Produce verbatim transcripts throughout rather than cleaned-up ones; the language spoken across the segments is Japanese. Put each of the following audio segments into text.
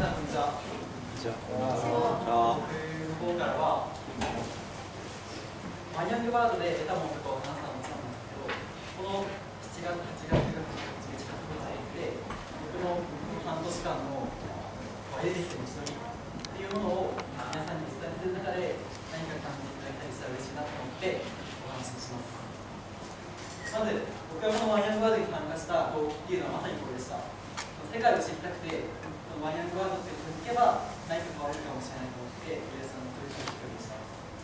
さんこんにちは。 じゃ僕の方からはマニュアルワードで得たものとかを話すのはもちろんなんですけど、このしちがつ、はちがつ、くがつ、じゅういちがつの時点で僕の半年間のエディットの一人っていうものを皆さんにお伝えする中で何か感じていただけたりしたら嬉しいなと思ってお話しします。まず僕がこのマニュアルワードに参加した動機っていうのはまさにこれでした。世界を知りたくてこのマニュアルワードっていうのを続けば何か変わるかもしれないと思って皆さんの取り組みをした。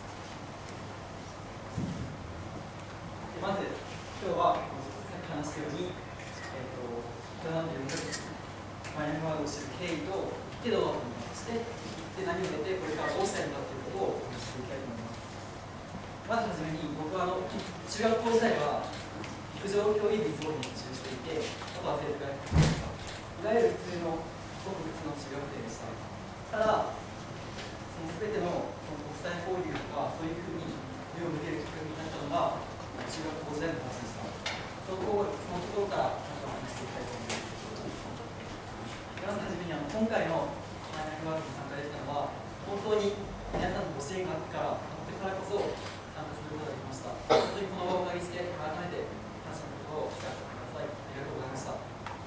でまず今日はさっき話したように、えー、とこれまでよんかげつマニュアルワードを知る経緯とでどうだったのかしてで何を得てこれからどうしたいのかということをお話ししていきたいと思います。まずはじめに僕はあの中学校時代は陸上競技部に熱中していて、あとは生徒会いわゆる普通のごく普通の中学生でした。ただその全ての国際交流とかそういうふうに目を向けるきっかけになったのが中学校時代の話でした。そのそのところからお話していきたいと思います。まずはじめにあの今回のマニュアルワードに参加できたのは本当に皆さんのご支援があってからあってからこそ参加することができました。本当にこの場をお借りして改めて感謝のことを聞かせてください。ありがとうございました。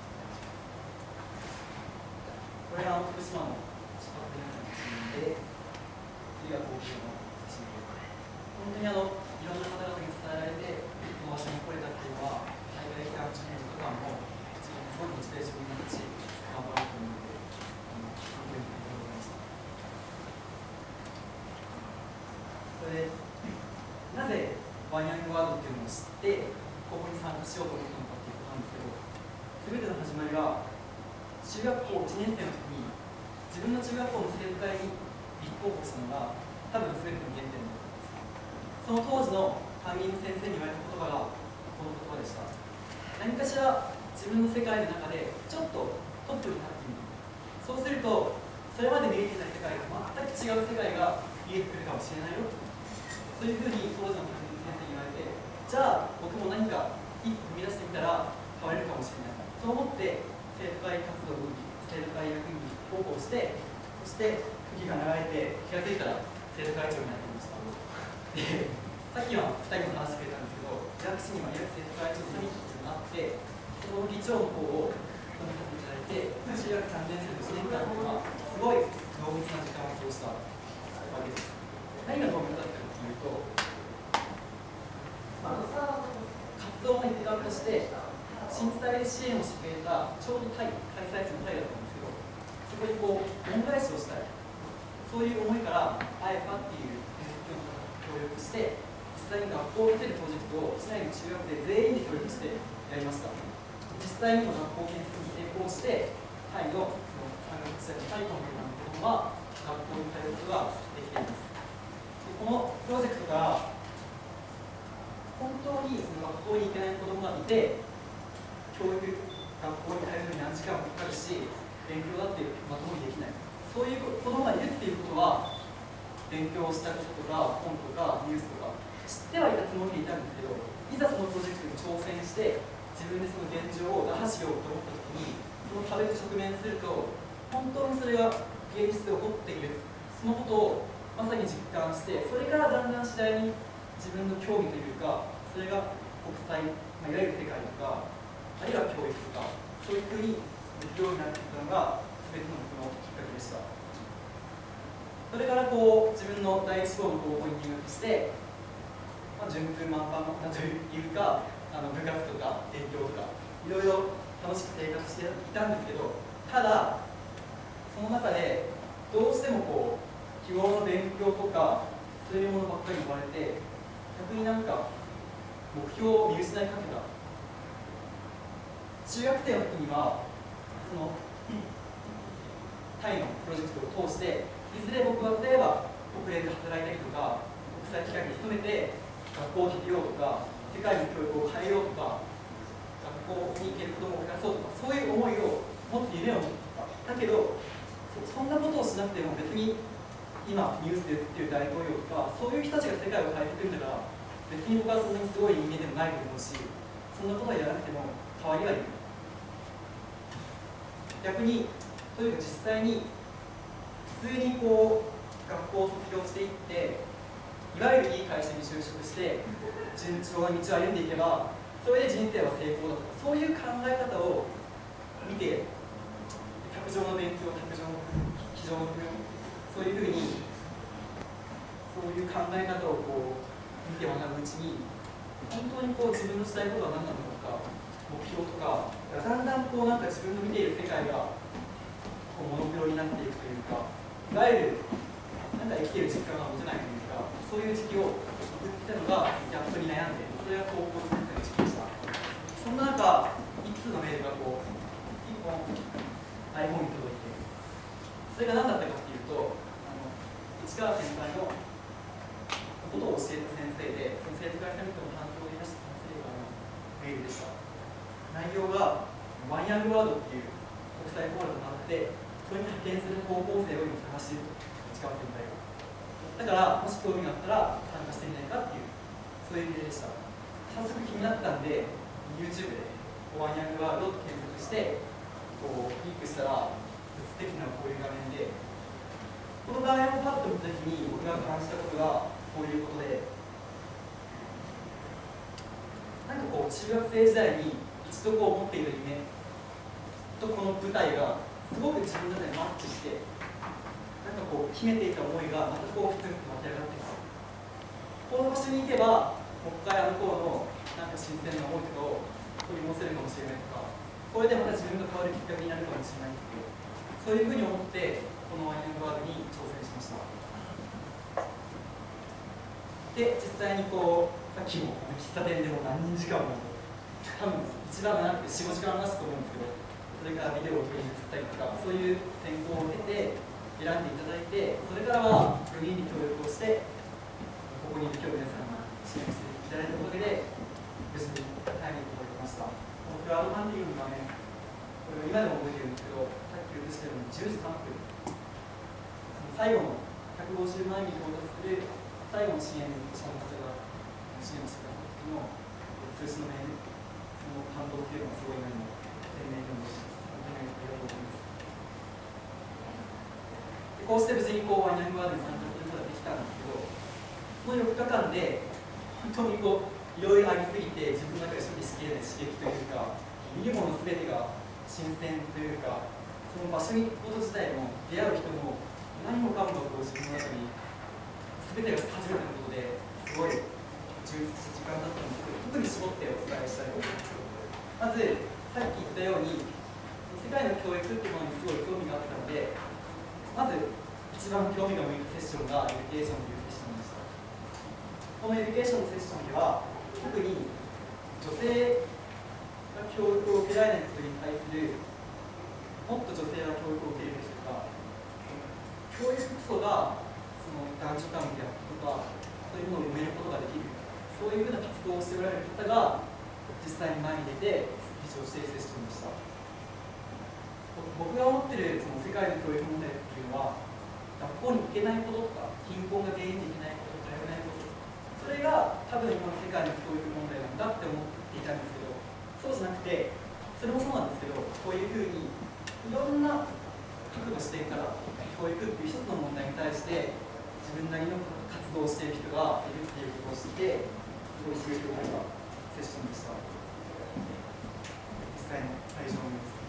これが福島の出発点の写真で、次は東京の写真で、本当にあのいろんな方々に伝えられて、この場所に来れたっていうのは、大会期間中の期間も、すごいモチベーションになるし、頑張ろうと思うので、本当にありがとうございました。それで、なぜマニュアルワードっていうのを知って、ここに参加しようと思ったのかっていうことなんですけど、すべての始まりは、中学校いちねん生の時に自分の中学校の生徒会に立候補したのが多分全ての原点だったんです。その当時の担任の先生に言われた言葉がこの言葉でした。何かしら自分の世界の中でちょっとトップに立ってみる。そうするとそれまで見えていた世界と全く違う世界が見えてくるかもしれないよ。そういうふうに当時の担任の先生に言われて、じゃあ僕も何か一歩踏み出してみたら変われるかもしれない。そう思って生徒会活動に、生徒会役員に立候補して、そして時が流れて、気がついたら生徒会長になっていました。で、さっきはふたりも話してくれたんですけど、薬師にはいわゆる生徒会長サミットがあって、その議長の方を務めさせていただいて、中学さんねん生のいちねんかんというのは、すごい濃密な時間を過ごしたわけです。何が濃密だったかというと、まあ、活動の一環として、震災支援をしてくれたちょうどタイ、開催地のタイだったんですけど、そこにこう恩返しをしたい、そういう思いからアイエファっていう研究の方と協力して実際に学校を建てるプロジェクトを市内の中学生全員で協力してやりました。実際にも学校建設に成功してタイのその山岳地帯のタイコンという子供は学校に通うことができています。でこのプロジェクトから本当にその学校に行けない子供がいて、教育、学校に通うのに何時間もかかるし、勉強だってまともにできない。そういう子供がいるっていうことは、勉強したこととか、本とか、ニュースとか、知ってはいたつもりでいたんですけど、いざそのプロジェクトに挑戦して、自分でその現状を打破しようと思ったときに、その壁と直面すると、本当にそれが現実で起こっている、そのことをまさに実感して、それからだんだん次第に自分の興味というか、それが国際、まあ、いわゆる世界とか、あるいは教育とか、そういうふうに向くようになっていったのが全ての僕のきっかけでした。それからこう自分の第一志望の高校に入学して、まあ、順風満帆なというか、あの部活とか勉強とか、いろいろ楽しく生活していたんですけど、ただ、その中でどうしてもこう日頃の勉強とか、そういうものばっかり追われて、逆になんか目標を見失いかけた。中学生の時にはそのタイのプロジェクトを通していずれ僕は例えば国連で働いたりとか国際機関に勤めて学校を建てようとか世界の教育を変えようとか学校に行ける子供を増やそうとかそういう思いを持つ夢を持っただけど そ, そんなことをしなくても別に今ニュースで映っている大統領とかそういう人たちが世界を変えてくるんだから別に僕はそんなにすごい人間でもないと思うしそんなことはやらなくても変わりはいる。逆にというか実際に普通にこう学校を卒業していって、いわゆるいい会社に就職して順調な道を歩んでいけばそれで人生は成功だとか、そういう考え方を見て、卓上の勉強、卓上の机上の工夫、そういうふうにそういう考え方をこう見て学ぶうちに、本当にこう自分のしたいことは何なのか、目標とか、だんだんこうなんか自分の見ている世界がこうモノクロになっていくというか、いわゆるなんか生きている実感が持てないというか、そういう時期を送ってたのがギャップに悩んで、それが高校になった時期でした。そんな中、いくつのメールがこういっぽん iPhone に届いて、それが何だったかっていうと、あの市川先輩のことを教えた先生で、その生徒会サミットの担当でいらした先生からのメールでした。内容がワンヤングワードっていう国際フォーラムがあって、それに派遣する高校生を今探していると、市川先輩が。だから、もし興味があったら参加してみないかっていう、そういうメールでした。早速気になったんで、YouTube でワンヤングワールドと検索して、こうクリックしたら、素敵なこういう画面で、この画面をパッと見たときに僕が感じたことがこういうことで、なんかこう中学生時代に一度こう持っている夢とこの舞台がすごく自分の中でマッチして、なんかこう秘めていた思いがまたこう普通に湧き上がってきた。この場所に行けば、もう一回あの頃のなんか新鮮な思いとかを取り戻せるかもしれないとか、これでまた自分が変わるきっかけになるかもしれないっていう、そういうふうに思ってこのワンヤングワードに挑戦しました。で、実際にこうさっきも喫茶店でも何時間も多分一番長くてよん、ごじかん話したと思うんですけど、それからビデオを撮りに移ったりとか、そういう選考を経て選んでいただいて、それからはよにんに協力をして、ここにいる今日皆さんが支援していただいたおかげで無事に入ることができました。このクラウドファンディングの画面、これを今でも覚えてるんですけど、さっき映してるようにじゅうじさんぷん、最後のひゃくごじゅうまんえんに到達する最後の支援者の方が支援してくださった時の通知のメール、その感動っていうのはすごい今にも鮮明に思います。本当にありがとうございます。でこうして無事にこうワンヤングワードに参加することができたんですけど、そのよっかかんで本当にこういろいろありすぎて自分の中で処理しきれない刺激というか、見るもの全てが新鮮というか、その場所に行くこと自体も出会う人も何もかもこう自分の中に全てが初めてのことですごい充実した時間だったんですけど、特に絞ってお伝えしたいと思います。まずさっき言ったように世界の教育っていうものにすごい興味があったので、まず一番興味が向いたセッションがエデュケーションというセッションでした。このエデュケーションのセッションでは特に女性が教育を受けられないことに対する、もっと女性が教育を受けるべきとか、教育こそがその男女関係とかそういうものを埋めることができる、そういうふうな活動をしておられる方が実際に前に出てスピーチをしているセッションでした。僕が思っているその世界の教育問題っていうのは、学校に行けないこととか貧困が原因でいけないこと、頼れないこと、それが多分今の世界の教育問題なんだって思っていたんですけど、そうじゃなくて、それもそうなんですけど、こういうふうにいろんな角度視点から教育っていう一つの問題に対して自分なりの活動をしている人がいるっていうことを知って、すごい刺激を受けたセッションでした。実際の会場の様子です。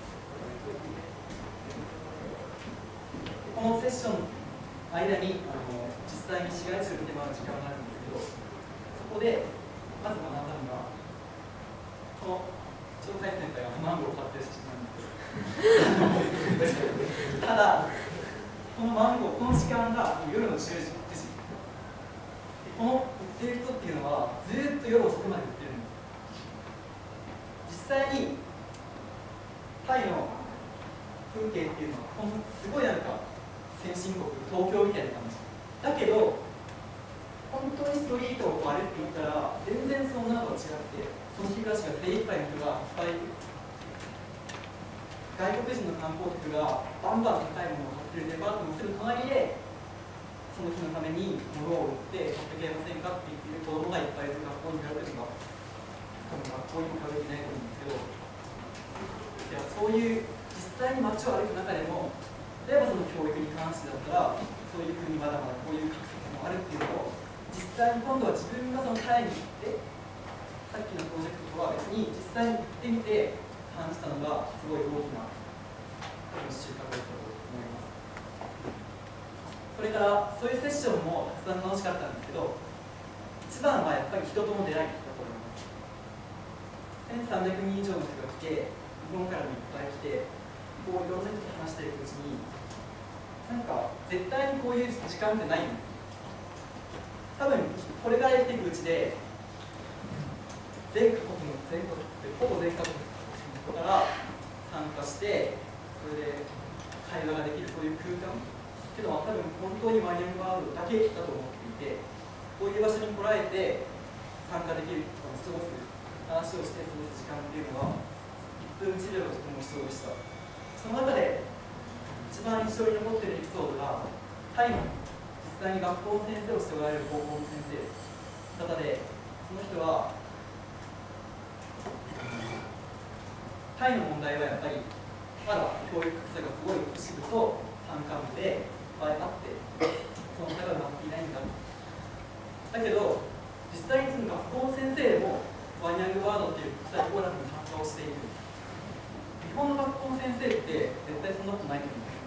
このセッションの間にあの実際に市街地を見てもらう時間があるんですけど、そこでまず学んだのが、この鳥海先輩がマンゴーを買ってる写真なんですけどただ、このマンゴー、この時間が夜のじゅうじ、くじ、この売ってる人っていうのはずっと夜遅くまで売ってるんです。実際にタイの風景っていうのはこのすごいなんか先進国、東京みたいな感じだけど、本当にストリートを歩いていったら全然そんなのと違って、その日暮らしが精一杯の人がいっぱいいる。外国人の観光客がバンバン高いものを買ってるデパートのすぐ隣で、その日のために物を売って買ってけませんかって言っている子供がいっぱいいる学校に通ってるのが、多分学校にも通ってないと思うんですけど、いやそういう実際に街を歩く中でも、例えばその教教育に関してだったらそういうふうにまだまだこういう格差もあるっていうのを実際に今度は自分がそのタイに行ってさっきのプロジェクトとは別に実際に行ってみて感じたのがすごい大きな収穫だったと思います。それからそういうセッションもたくさん楽しかったんですけど一番はやっぱり人との出会いだと思います。せんさんびゃくにん以上の人が来て日本からもいっぱい来てこういろんな人と話していくうちになんか絶対にこういう時間ってないんです。多分これから生きていくうちで全国の全国ほぼ全国の人から参加してそれで会話ができるそういう空間っていうのは多分本当にワイヤングワールドだけだと思っていてこういう場所に来られて参加できる過ごす話をして過ごす時間っていうのはいっぷんいちびょうがとても貴重でした。その中で一番印象に残っているエピソードがタイの実際に学校の先生をしておられる高校の先生方でその人はタイの問題はやっぱりまだ教育格差がすごい都市部と山間部でいっぱいあってその差が埋まっていないんだだけど実際にその学校の先生でもワイヤングワードっていう国際フォーラムに参加をしている日本の学校の先生って絶対そんなことないと思うんです。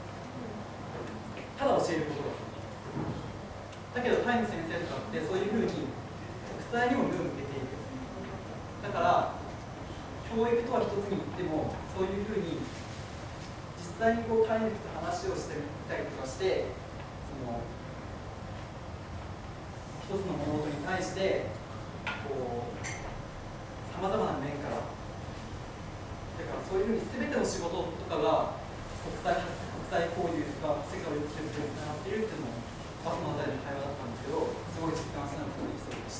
ただ教えることだ。だけどタイの先生とかってそういうふうに国際にも目を向けている。だから教育とは一つに言ってもそういうふうに実際にこうタイの人と話をしてみたりとかしてその一つの物事に対してこうさまざまな面からだからそういうふうに全ての仕事とかが国際国際交流とか世界を良くするとつながっているっていうのもバスのあたりの会話だったんですけどすごい実感したのがすごいエピソードでした。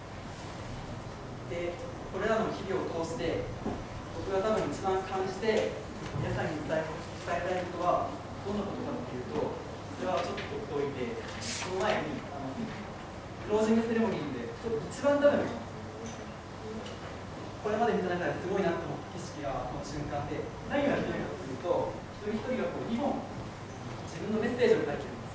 でこれらの日々を通して僕が多分一番感じて皆さんに伝え、伝えたいことはどんなことかっていうとそれはちょっと取っておいてその前にあのクロージングセレモニーでちょっと一番多分これまで見た中ですごいなと思った景色がこの瞬間で何をやっているかというと一人一人がこうにほん自分のメッセージを書いているんです。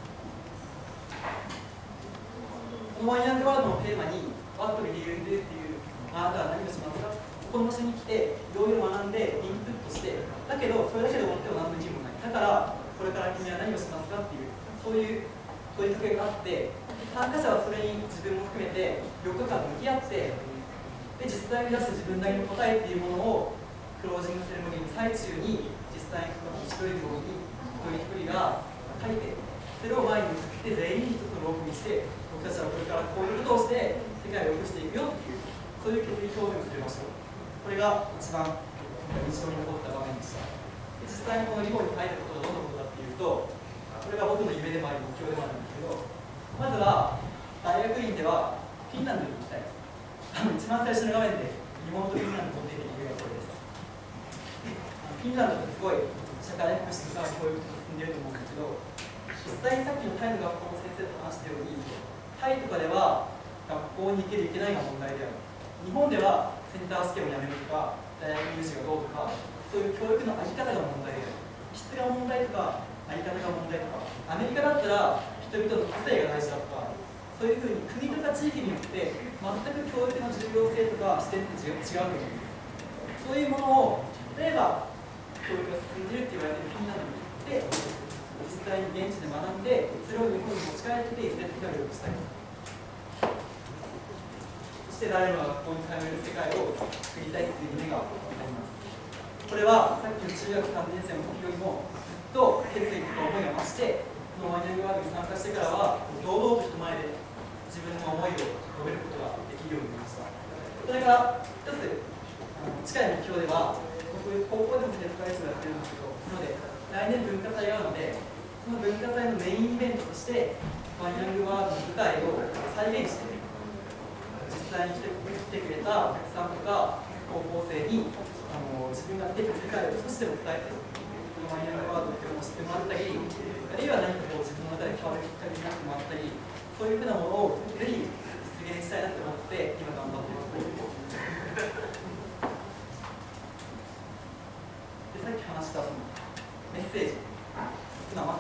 このワイヤングワードのテーマに「What will you do?」っていうあなたは何をしますかこの場所に来ていろいろ学んでインプットしてだけどそれだけで終わっては何の意味もないだからこれから君は何をしますかっていうそういう問いかけがあって参加者はそれに自分も含めてよっかかん向き合ってで実際に出す自分なりの答えっていうものをクロージングセレモニーの最中に実際に一人一人に一人一人が書いてそれを前に向けて全員に一つのロープにして僕たちはこれからこういうことをして世界を良くしていくよっていうそういう決意表明をされました。これが一番印象に残った場面でした。で実際にこのリボンに書いたことがどんなことかっていうとこれが僕の夢でもあり目標でもあるんですけどまずは大学院ではフィンランドに行きたい一番最初の画面で日本とフィンランドと出ているのがこれです。フィンランドってすごい社会福祉とか教育とか進んでいると思うんですけど実際にさっきのタイの学校の先生と話したようにタイとかでは学校に行ける行けないが問題である日本ではセンター試験をやめるとか大学入試がどうとかそういう教育の在り方が問題である質が問題とか在り方が問題とかアメリカだったら人々の個性が大事だとかそういうふうに国とか地域によって全く教育の重要性とか視点って違うと思うんですそういうものを例えば教育が進んでいるって言われているフィンランドに行って実際に現地で学んでそれを日本に持ち帰っていずれ世界を良くしたいそして誰もが学校に通える世界を作りたいという夢があります。これはさっきの中学さんねん生の時よりもずっと決意とか思いが増してこのワイヤングワールドに参加してからは堂々と人前で自分の思いを述べることができるようになりました。それから一つあの近い目標では僕高校でも生徒会長をやってるんですけどなので来年文化祭があるのでその文化祭のメインイベントとしてワイヤングワールドの舞台を再現して実際に来てくれたお客さんとか高校生にあの自分が見ていく世界を少しでも伝えてこのワイヤングワールドっていうのを知ってもらったりあるいは何かこう自分の中で変わるきっかけになってもらったりそういうふうなものをぜひ実現したいなと思って今頑張っていますでさっき話したそのメッセージ今ま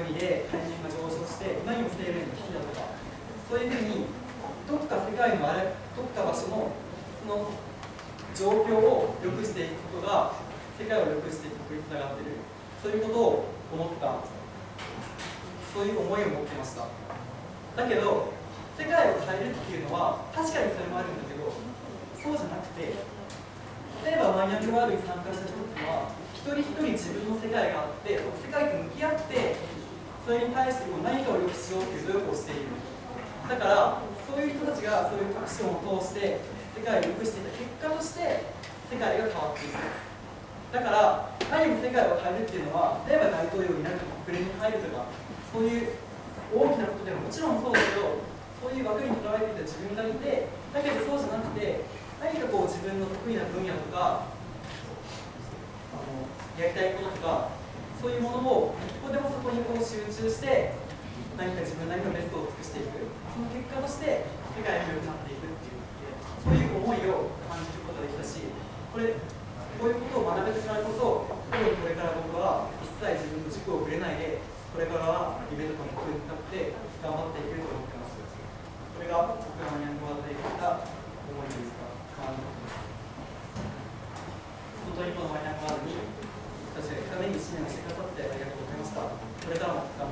国で海面が上昇して今にも生命の危機だとか、そういうふうにどっか世界のあれどっか場所のその状況を良くしていくことが世界を良くしていくことにつながっている、そういうことを思った、そういう思いを持っていました。だけど世界を変えるっていうのは確かにそれもあるんだけど、そうじゃなくて、例えばマイナンバーワールドに参加した人っていうのは一人一人自分の世界があって、その世界と向き合ってそれに対してこう何かを良くしようという努力をしている。だからそういう人たちがそういうアクションを通して世界を良くしていた結果として世界が変わっていく。だから何も世界を変えるっていうのは、例えば大統領になるとか国連に入るとか、そういう大きなことでももちろんそうだけど、そういう枠にとらわれていた自分がいて、だけどそうじゃなくて、何かこう自分の得意な分野とか、あのやりたいこととか、そういうものを一歩でもそこにこう集中して、何か自分なりのベストを尽くしていく、その結果として世界が良くなっていくっていう、そういう思いを感じることができたし、これ、こういうことを学べたからこそ、これから僕は一切自分の軸をぶれないで、これからは夢とか目標に向かって頑張っていけると思ってます。これが僕がマイナンバーワールドで得た思いというか、感じです。本当にこのマイナンバーワールドに私が行くために支援をしてくださってありがとうございました。これからも